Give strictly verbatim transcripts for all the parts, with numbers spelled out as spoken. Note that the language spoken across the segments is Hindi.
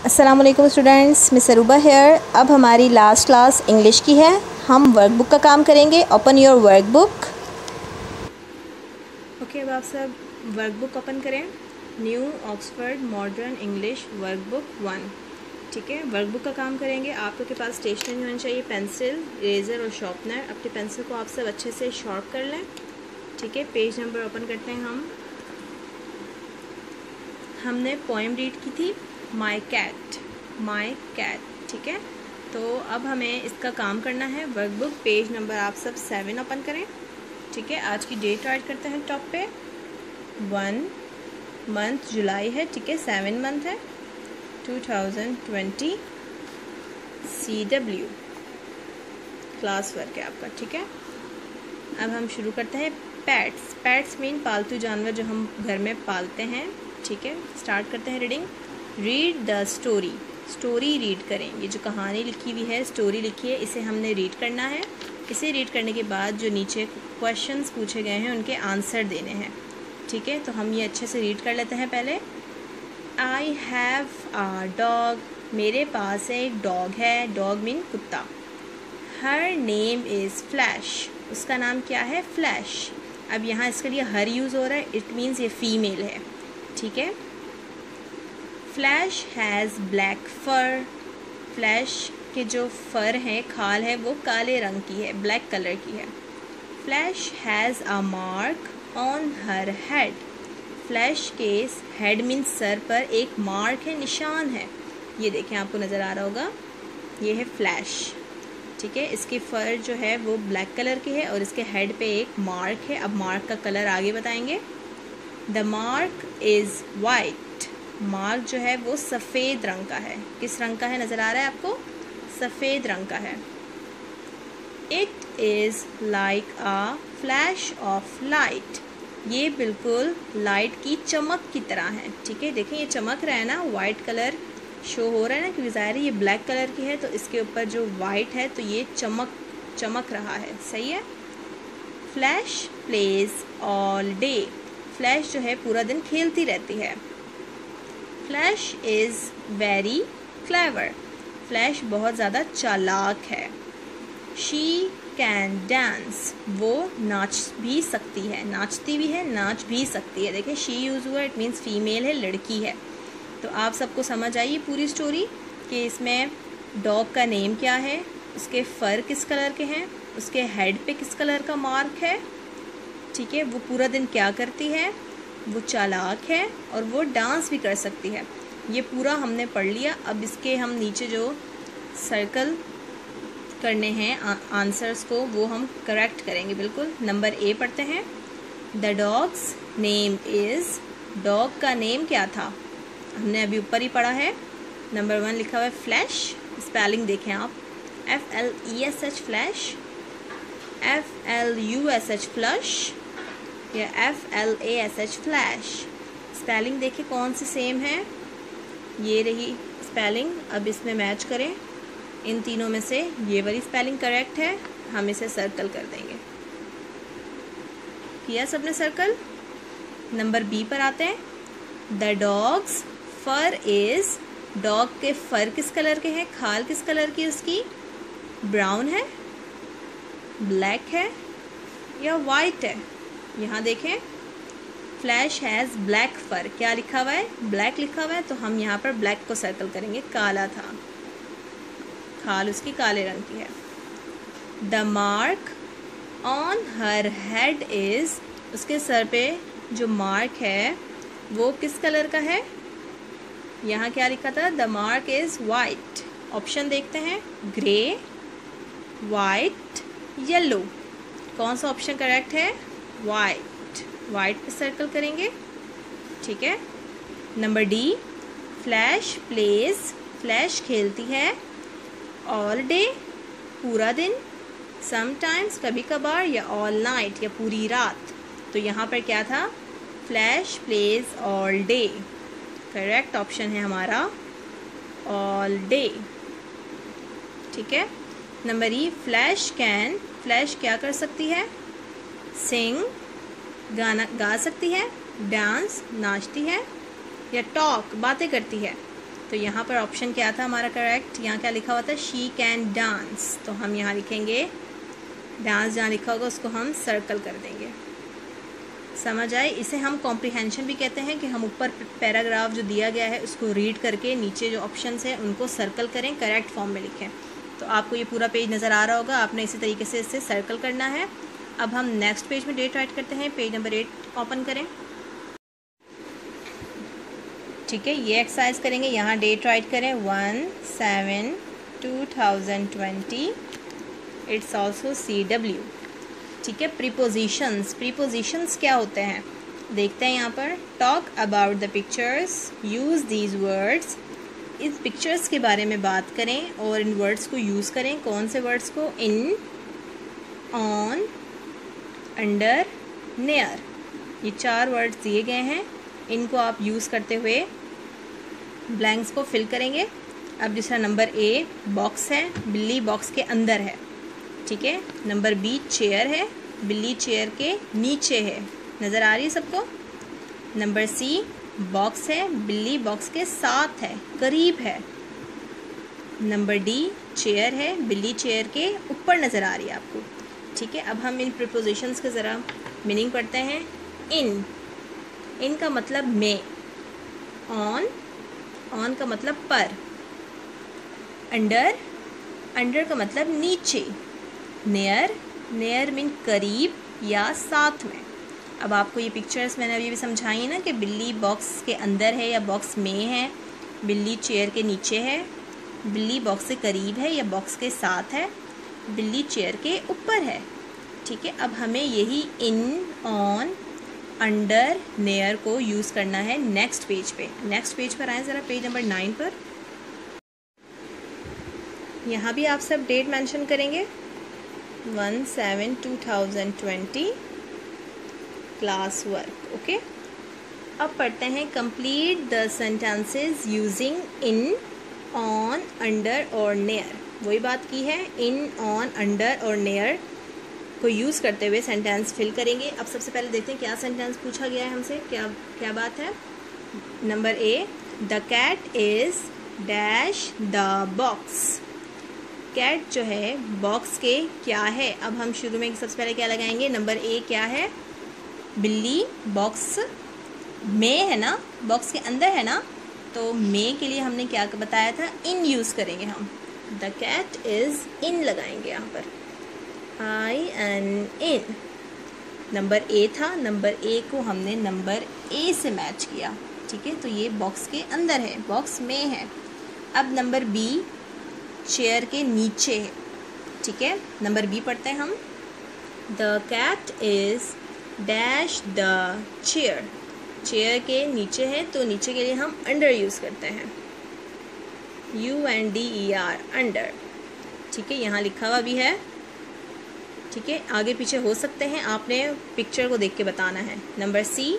अस्सलाम वालेकुम स्टूडेंट्स, मिस अरूबा हेयर। अब हमारी लास्ट क्लास इंग्लिश की है। हम वर्कबुक का काम करेंगे। Open your workbook. ओके, अब आप सब वर्कबुक ओपन करें। New Oxford modern English workbook one. ठीक है, वर्कबुक का काम करेंगे। आपके पास स्टेशनरी होनी चाहिए, पेंसिल, इरेज़र और शार्पनर। अपनी पेंसिल को आप सब अच्छे से शार्प कर लें। ठीक है, पेज नंबर ओपन करते हैं हम। हमने पोएम रीड की थी, माई कैट, माई कैट। ठीक है, तो अब हमें इसका काम करना है। वर्कबुक पेज नंबर आप सब सेवन ओपन करें। ठीक है, आज की डेट राइट करते हैं टॉप पे। वन मंथ जुलाई है। ठीक है, सेवन मंथ है, two thousand twenty. C W class work है आपका। ठीक है, अब हम शुरू करते हैं। पैट्स, पैट्स मीन पालतू जानवर जो हम घर में पालते हैं। ठीक है, स्टार्ट करते हैं reading. Read the story, story read करें। ये जो कहानी लिखी हुई है, स्टोरी लिखी है, इसे हमने रीड करना है। इसे रीड करने के बाद जो नीचे क्वेश्चंस पूछे गए हैं उनके आंसर देने हैं। ठीक है, तो हम ये अच्छे से रीड कर लेते हैं पहले। आई हैव अ डॉग, मेरे पास एक डॉग है। डॉग मीन कुत्ता। हर नेम इज़ फ्लैश, उसका नाम क्या है? फ्लैश। अब यहाँ इसके लिए हर यूज़ हो रहा है, इट मीन्स ये फीमेल है। ठीक है, Flash has black fur, Flash के जो फर है, खाल है, वो काले रंग की है, ब्लैक कलर की है। Flash has a mark on her head, Flash के हेड मीन्स सर पर एक मार्क है, निशान है। ये देखें, आपको नज़र आ रहा होगा, ये है फ्लैश। ठीक है, इसकी फर जो है वो ब्लैक कलर की है और इसके हेड पे एक मार्क है। अब मार्क का कलर आगे बताएंगे। The mark is white, mark जो है वो सफ़ेद रंग का है। किस रंग का है, नज़र आ रहा है आपको? सफ़ेद रंग का है। It is like a flash of light, ये बिल्कुल लाइट की चमक की तरह है। ठीक है, देखें ये चमक रहा है ना, वाइट कलर शो हो रहा है ना, क्योंकि ज़ाहिर है ये ब्लैक कलर की है तो इसके ऊपर जो वाइट है तो ये चमक चमक रहा है। सही है। Flash plays all day, Flash जो है पूरा दिन खेलती रहती है। Flash is very clever, Flash बहुत ज़्यादा चालाक है। शी कैन डांस, वो नाच भी सकती है, नाचती भी है, नाच भी सकती है। देखिए शी यूज़ हुआ, इट मीन्स फीमेल है, लड़की है। तो आप सबको समझ आई पूरी स्टोरी कि इसमें डॉग का नेम क्या है, उसके फर किस कलर के हैं, उसके हेड पे किस कलर का मार्क है। ठीक है, वो पूरा दिन क्या करती है, वो चालाक है और वो डांस भी कर सकती है। ये पूरा हमने पढ़ लिया। अब इसके हम नीचे जो सर्कल करने हैं आंसर्स को, वो हम करेक्ट करेंगे बिल्कुल। नंबर ए पढ़ते हैं। The dog's name is, dog का नेम क्या था, हमने अभी ऊपर ही पढ़ा है। नंबर वन लिखा हुआ है फ्लैश, स्पेलिंग देखें आप, F L E S H Flash, F L U S H flush या F L A S H Flash. Spelling देखिए कौन सी सेम है, ये रही स्पेलिंग। अब इसमें मैच करें, इन तीनों में से ये वाली स्पेलिंग करेक्ट है, हम इसे सर्कल कर देंगे। किया सबने सर्कल। नंबर बी पर आते हैं। The dog's fur is, dog के फर किस कलर के हैं, खाल किस कलर की उसकी? ब्राउन है, ब्लैक है या वाइट है? यहाँ देखें, फ्लैश हैज़ ब्लैक फर, क्या लिखा हुआ है? ब्लैक लिखा हुआ है, तो हम यहाँ पर ब्लैक को सर्कल करेंगे। काला था, खाल उसकी काले रंग की है। The mark on her head is, उसके सर पे जो मार्क है वो किस कलर का है? यहाँ क्या लिखा था? The mark is white. Option देखते हैं, ग्रे, वाइट, येलो। कौन सा ऑप्शन करेक्ट है? वाइट, वाइट पे सर्कल करेंगे। ठीक है। Number D, Flash plays, Flash खेलती है, ऑल डे, पूरा दिन, समटाइम्स, कभी कभार, या ऑल नाइट, या पूरी रात। तो यहाँ पर क्या था? Flash plays all day. Correct option है हमारा ऑल डे। ठीक है। Number E, Flash can, Flash क्या कर सकती है? सिंग, गाना गा सकती है, डांस, नाचती है, या टॉक, बातें करती है। तो यहाँ पर ऑप्शन क्या था हमारा करेक्ट, यहाँ क्या लिखा हुआ था, शी कैन डांस, तो हम यहाँ लिखेंगे डांस, जहाँ लिखा होगा उसको हम सर्कल कर देंगे। समझ आए? इसे हम कॉम्प्रिहेंशन भी कहते हैं कि हम ऊपर पैराग्राफ जो दिया गया है उसको रीड करके नीचे जो ऑप्शंस हैं उनको सर्कल करें, करेक्ट फॉर्म में लिखें। तो आपको ये पूरा पेज नज़र आ रहा होगा, आपने इसी तरीके से इसे सर्कल करना है। अब हम नेक्स्ट पेज में डेट राइट करते हैं, पेज नंबर एट ओपन करें। ठीक है, ये एक्सरसाइज करेंगे, यहाँ डेट राइट करें one seven two thousand twenty, it's also C W. ठीक है, प्रीपोजिशंस, प्रीपोजिशंस क्या होते हैं देखते हैं यहाँ पर। Talk about the pictures, use these words, इस पिक्चर्स के बारे में बात करें और इन वर्ड्स को यूज़ करें। कौन से वर्ड्स को? इन, ऑन, अंडर, नियर, ये चार वर्ड्स दिए गए हैं, इनको आप यूज़ करते हुए ब्लैंक्स को फिल करेंगे। अब दूसरा नंबर ए बॉक्स है, बिल्ली बॉक्स के अंदर है। ठीक है, नंबर बी चेयर है, बिल्ली चेयर के नीचे है, नज़र आ रही है सबको। नंबर सी बॉक्स है, बिल्ली बॉक्स के साथ है, करीब है। नंबर डी चेयर है, बिल्ली चेयर के ऊपर नज़र आ रही है आपको। ठीक है, अब हम इन प्रीपोजिशंस के ज़रा मीनिंग पढ़ते हैं। इन, इन का मतलब में, ऑन, ऑन का मतलब पर, अंडर, अंडर का मतलब नीचे, नियर, नियर मीन करीब या साथ में। अब आपको ये पिक्चर्स मैंने अभी भी समझाई ना कि बिल्ली बॉक्स के अंदर है या बॉक्स में है, बिल्ली चेयर के नीचे है, बिल्ली बॉक्स से करीब है या बॉक्स के साथ है, बिल्ली चेयर के ऊपर है। ठीक है, अब हमें यही इन, ऑन, अंडर, नियर को यूज़ करना है नेक्स्ट पेज पे। नेक्स्ट पेज पर आए ज़रा, पेज नंबर नाइन पर। यहाँ भी आप सब डेट मेंशन करेंगे one seven two thousand twenty, class work. Okay, अब पढ़ते हैं complete the sentences using in, on, under और नियर। वही बात की है, इन, ऑन, अंडर और नियर को यूज़ करते हुए सेंटेंस फिल करेंगे। अब सबसे पहले देखते हैं क्या सेंटेंस पूछा गया है हमसे, क्या क्या बात है। Number A, the cat is dash the box. Cat जो है बॉक्स के क्या है। अब हम शुरू में सबसे पहले क्या लगाएंगे, नंबर ए क्या है, बिल्ली बॉक्स में है ना, बॉक्स के अंदर है ना, तो में के लिए हमने क्या बताया था, इन यूज़ करेंगे हम। द कैट इज़ इन लगाएंगे यहाँ पर, I N in. Number A था, नंबर ए को हमने नंबर ए से मैच किया। ठीक है, तो ये बॉक्स के अंदर है, बॉक्स में है। अब नंबर बी चेयर के नीचे है। ठीक है, नंबर बी पढ़ते हैं हम। The cat is dash the chair, chair के नीचे है तो नीचे के लिए हम अंडर यूज़ करते हैं, U N D E R, under. ठीक है, यहाँ लिखा हुआ भी है। ठीक है, आगे पीछे हो सकते हैं, आपने पिक्चर को देख के बताना है। Number C,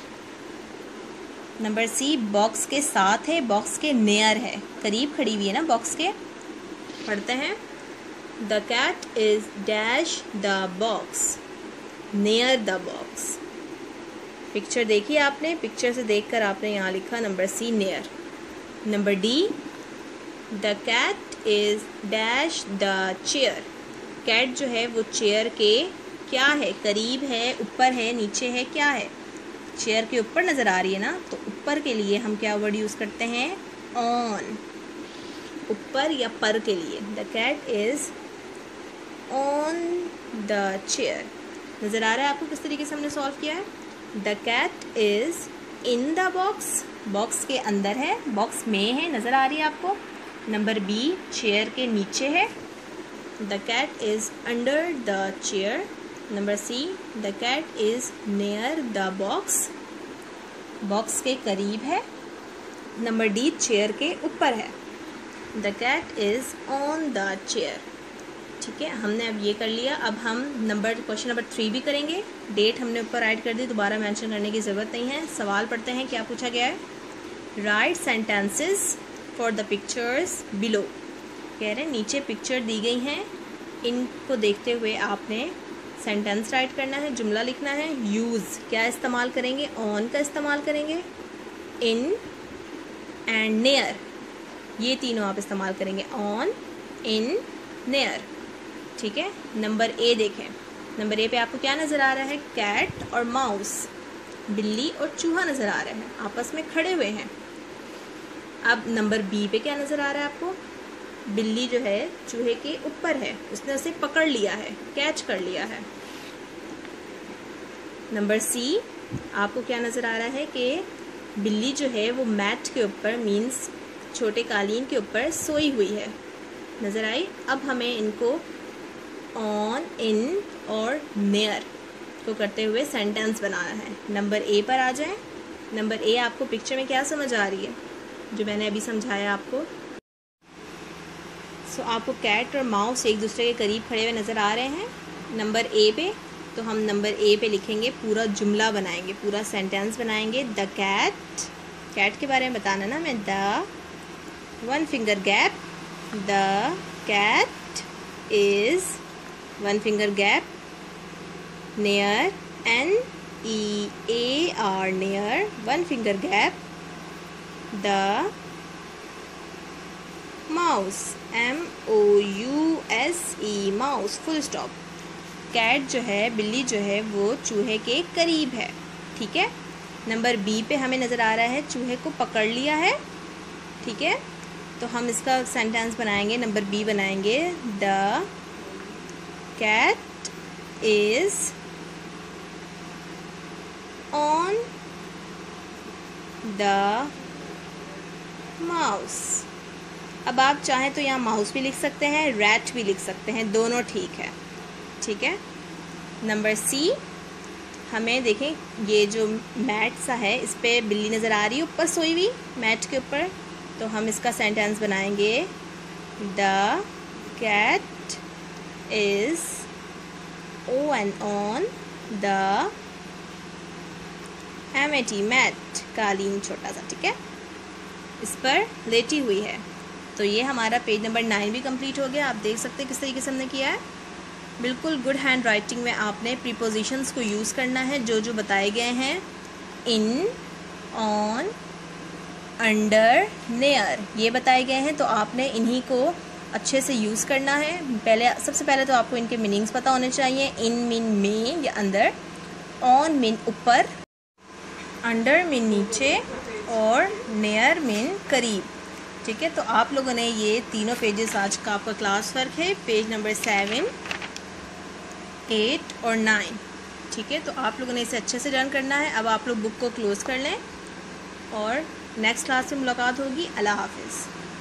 number C box के साथ है, बॉक्स के नियर है, करीब खड़ी हुई है ना बॉक्स के। पढ़ते हैं, the cat is dash the box, near the box. Picture देखी आपने, पिक्चर से देखकर आपने यहाँ लिखा number C near. Number D, the cat is dash the chair. Cat जो है वो चेयर के क्या है, करीब है, ऊपर है, नीचे है, क्या है, चेयर के ऊपर नज़र आ रही है ना, तो ऊपर के लिए हम क्या वर्ड यूज़ करते हैं, ऑन। ऊपर या पर के लिए, the cat is on the chair. नज़र आ रहा है आपको किस तरीके से हमने सॉल्व किया है। The cat is in the box, box के अंदर है, बॉक्स में है, नज़र आ रही है आपको। नंबर बी चेयर के नीचे है, the cat is under the chair. Number C, the cat is near the box, box के करीब है। नंबर डी चेयर के ऊपर है, the cat is on the chair. ठीक है, हमने अब ये कर लिया। अब हम नंबर क्वेश्चन नंबर थ्री भी करेंगे। डेट हमने ऊपर राइट कर दी, दोबारा मेंशन करने की ज़रूरत नहीं है। सवाल पढ़ते हैं, क्या पूछा गया है, write sentences for the pictures below. कह रहे हैं नीचे पिक्चर दी गई हैं, इनको देखते हुए आपने सेंटेंस राइट करना है, जुमला लिखना है। यूज़ क्या इस्तेमाल करेंगे, ऑन का इस्तेमाल करेंगे, इन एंड नियर ये तीनों आप इस्तेमाल करेंगे, ऑन, इन, नेयर, ठीक है। नंबर ए देखें, नंबर ए पे आपको क्या नज़र आ रहा है, कैट और माउस, बिल्ली और चूहा नज़र आ रहा है, आपस में खड़े हुए हैं। अब नंबर बी पे क्या नज़र आ रहा है आपको, बिल्ली जो है चूहे के ऊपर है, उसने उसे पकड़ लिया है, कैच कर लिया है। नंबर सी आपको क्या नज़र आ रहा है कि बिल्ली जो है वो मैट के ऊपर, मीन्स छोटे कालीन के ऊपर सोई हुई है, नज़र आई। अब हमें इनको ऑन, इन और नेयर को करते हुए सेंटेंस बनाना है। नंबर ए पर आ जाएं। नंबर ए आपको पिक्चर में क्या समझ आ रही है, जो मैंने अभी समझाया आपको। सो so, आपको कैट और माउस एक दूसरे के करीब खड़े हुए नज़र आ रहे हैं। नंबर ए पे तो हम नंबर ए पे लिखेंगे, पूरा जुमला बनाएंगे, पूरा सेंटेंस बनाएंगे। द कैट, कैट के बारे में बताना ना मैं, the one finger gap, the cat is one finger gap, near, N E A R, near, one finger gap, the mouse, M O U S E, mouse, full stop। Cat जो है, बिल्ली जो है वो चूहे के करीब है, ठीक है। नंबर बी पे हमें नज़र आ रहा है चूहे को पकड़ लिया है, ठीक है। तो हम इसका सेंटेंस बनाएंगे, नंबर बी बनाएंगे, the cat is on the mouse. अब आप चाहें तो यहाँ माउस भी लिख सकते हैं, रैट भी लिख सकते हैं, दोनों ठीक है, ठीक है। नंबर सी, हमें देखें ये जो मैट सा है इस पर बिल्ली नज़र आ रही है ऊपर सोई हुई मैट के ऊपर, तो हम इसका सेंटेंस बनाएंगे, the cat is O N on the M A T, mat, कालीन छोटा सा, ठीक है, इस पर लेटी हुई है। तो ये हमारा पेज नंबर नाइन भी कंप्लीट हो गया। आप देख सकते हैं किस तरीके से हमने किया है, बिल्कुल गुड हैंड राइटिंग में आपने प्रीपोजिशंस को यूज़ करना है, जो जो बताए गए हैं, इन, ऑन, अंडर, नेयर, ये बताए गए हैं, तो आपने इन्हीं को अच्छे से यूज़ करना है। पहले सबसे पहले तो आपको इनके मीनिंग्स पता होने चाहिए। इन मीन में या अंदर, ऑन मीन ऊपर, अंडर मीन नीचे और नेयर मीन करीब, ठीक है। तो आप लोगों ने ये तीनों पेजेस, आज का आपका क्लास वर्क है, पेज नंबर सेवन, एट और नाइन, ठीक है। तो आप लोगों ने इसे अच्छे से लर्न करना है। अब आप लोग बुक को क्लोज़ कर लें और नेक्स्ट क्लास में मुलाकात होगी। अल्लाह हाफिज़।